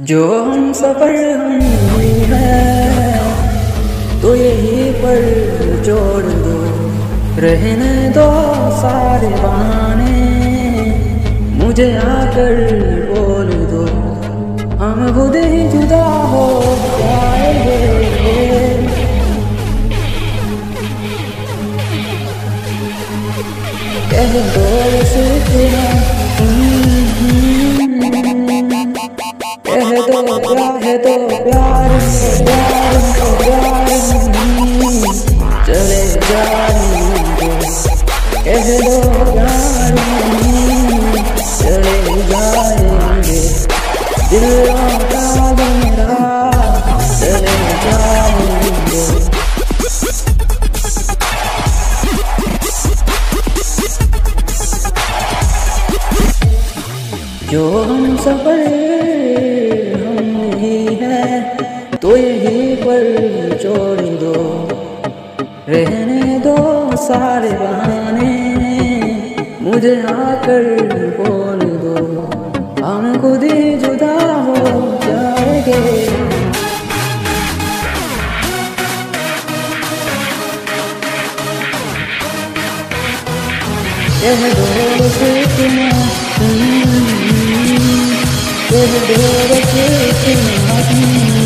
जो हम सफर हुई है तो यही पर जोड़ दो, रहने दो सारे बहाने, मुझे आकर बोल दो, हम खुद ही जुदा हो जाएंगे। कह दो इतना, कह दो प्यार चले जाएंगे, कह दो प्यार चले जाएंगे, दिलों का मेरा चले जाएंगे। जो हम सफर हम नहीं है तो यही पर छोड़ दो, रहने दो सारे बहाने, मुझे आकर बोल दो, हम खुद ही जुदा हो जाएंगे। कह दो कितना, कह दो कितना